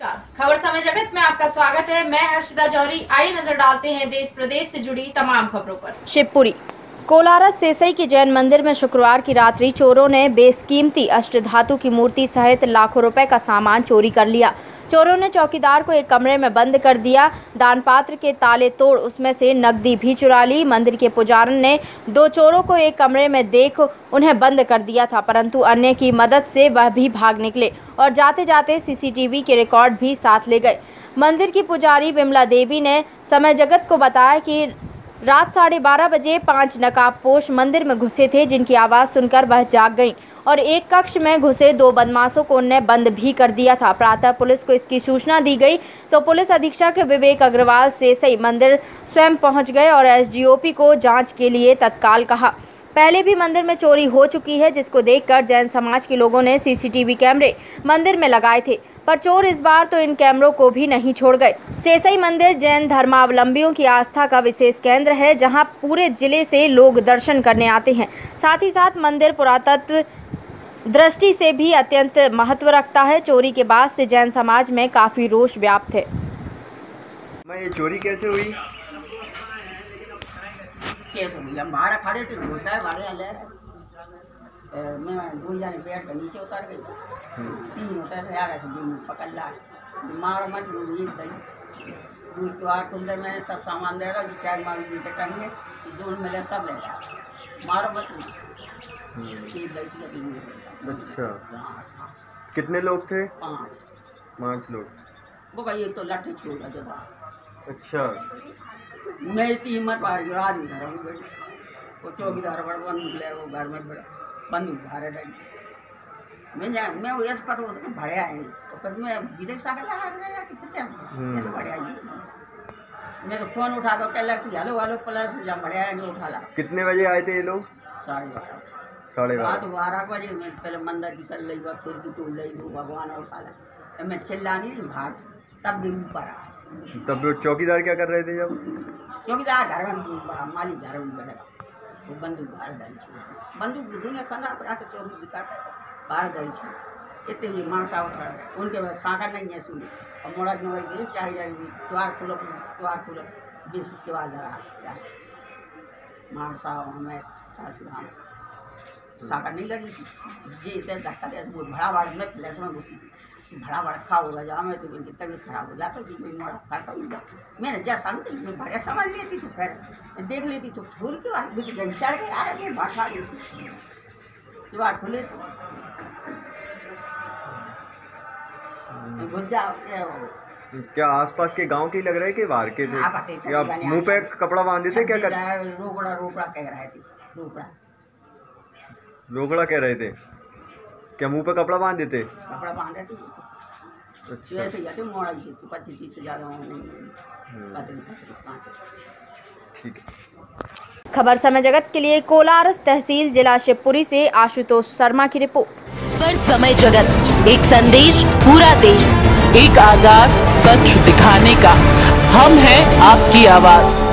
खबर समय जगत में आपका स्वागत है। मैं हर्षिता जौहरी। आइए नजर डालते हैं देश प्रदेश से जुड़ी तमाम खबरों पर। शिवपुरी कोलारस सेसई के जैन मंदिर में शुक्रवार की रात्रि चोरों ने बेसकीमती अष्टधातु की मूर्ति सहित लाखों रुपए का सामान चोरी कर लिया। चोरों ने चौकीदार को एक कमरे में बंद कर दिया। दान पात्र के ताले तोड़ उसमें से नकदी भी चुरा ली। मंदिर के पुजारन ने दो चोरों को एक कमरे में देख उन्हें बंद कर दिया था, परंतु अन्य की मदद से वह भी भाग निकले और जाते जाते सीसीटीवी के रिकॉर्ड भी साथ ले गए। मंदिर की पुजारी विमला देवी ने समय जगत को बताया कि रात 12:30 बजे 5 नकाबपोश मंदिर में घुसे थे, जिनकी आवाज़ सुनकर वह जाग गईं और एक कक्ष में घुसे दो बदमाशों को उन्हें बंद भी कर दिया था। प्रातः पुलिस को इसकी सूचना दी गई तो पुलिस अधीक्षक विवेक अग्रवाल सेसई मंदिर स्वयं पहुंच गए और एसडीओपी को जांच के लिए तत्काल कहा। पहले भी मंदिर में चोरी हो चुकी है, जिसको देखकर जैन समाज के लोगों ने सीसीटीवी कैमरे मंदिर में लगाए थे, पर चोर इस बार तो इन कैमरों को भी नहीं छोड़ गए। सेसई मंदिर जैन धर्मावलंबियों की आस्था का विशेष केंद्र है, जहां पूरे जिले से लोग दर्शन करने आते हैं। साथ ही साथ मंदिर पुरातत्व दृष्टि से भी अत्यंत महत्व रखता है। चोरी के बाद से जैन समाज में काफी रोष व्याप्त है। ये चोरी कैसे हुई? केस हो गई। हम बाहर खड़े थे, घुसा है बाहर ले मैं दो जाने पेड़ के नीचे उतर गई। 3 होते थे यार, ऐसे पकड़ ला मारो मत ये दही दूध के बाहर कुंदे में सब सामान दे रहा, चाय मांग नीचे टंगे दूध मिले सब ले रहा, मारो मत। अच्छा, कितने लोग थे? 5 लोग। वो भाई एक तो लाठी छोड़ा जो था। अच्छा, मैं इतनी हिम्मत पाई रात में घर में बैठी, वो चौकीदार बड़ा बंदूक ले, वो घर में बड़ा बंदूक धारे डाली। मैं वो ऐसे पता होता भड़े आए तो फिर मैं विदेश आके लगा रहा कि ऐसे भड़े आई। मेरे फोन उठा दो, कह लगा हेलो वालो प्लस जब भड़े आए उठा ला। कितने बजे आए थे ये लोग? 12:30 रात 12 बजे। मैं पहले मंदिर की कर ली, फिर की टूट ली, भगवान उठा ला। मैं चिल्ला नहीं भाग, तब भी ऊपर आ। तब चौकीदार क्या कर रहे थे? जब चौकीदार घर में मालिक घर में बैठा, वो बंदूक बाहर डाली, बंदूक दुनिया कंधा पर आके चौकी दिखा बाहर डाली। इतने भी मानसा उठा उनके पास साका नहीं है सुनी और मोड़ा नंबर गिरी चाहे जाएगी त्योहार खुलो 20 के बाद लगा मानसा हमें साका नहीं लगी थी जी। इतने धक्का दे भड़ा बाड़ में फ्लैश में घुसी, भड़ा बड़ा खा होगा जहाँ में तो उनकी तबीयत खराब हो जाता थी। कोई मोड़ा खाता हूँ मैंने जैसा समझी मैं बढ़िया समझ लेती तो फिर देख लेती तो थोड़ी के बाद मुझे गन चढ़ गई आ रही बात खा लेती दीवार खुले तो घुस जाओ। क्या आसपास के गांव के लग रहे कि बाहर के थे? या मुंह पे कपड़ा बांधे थे? क्या कर रोकड़ा कह रहे थे। रोकड़ा कह रहे थे? क्या मुंह पे कपड़ा बांध देते? कपड़ा बांध देते। अच्छा, ऐसे ही मोड़ा से 25-30 से ज़्यादा ठीक है। खबर समय जगत के लिए कोलारस तहसील जिला शिवपुरी से आशुतोष शर्मा की रिपोर्ट। खबर समय जगत, एक संदेश पूरा देश, एक आगाज सच दिखाने का। हम हैं आपकी आवाज।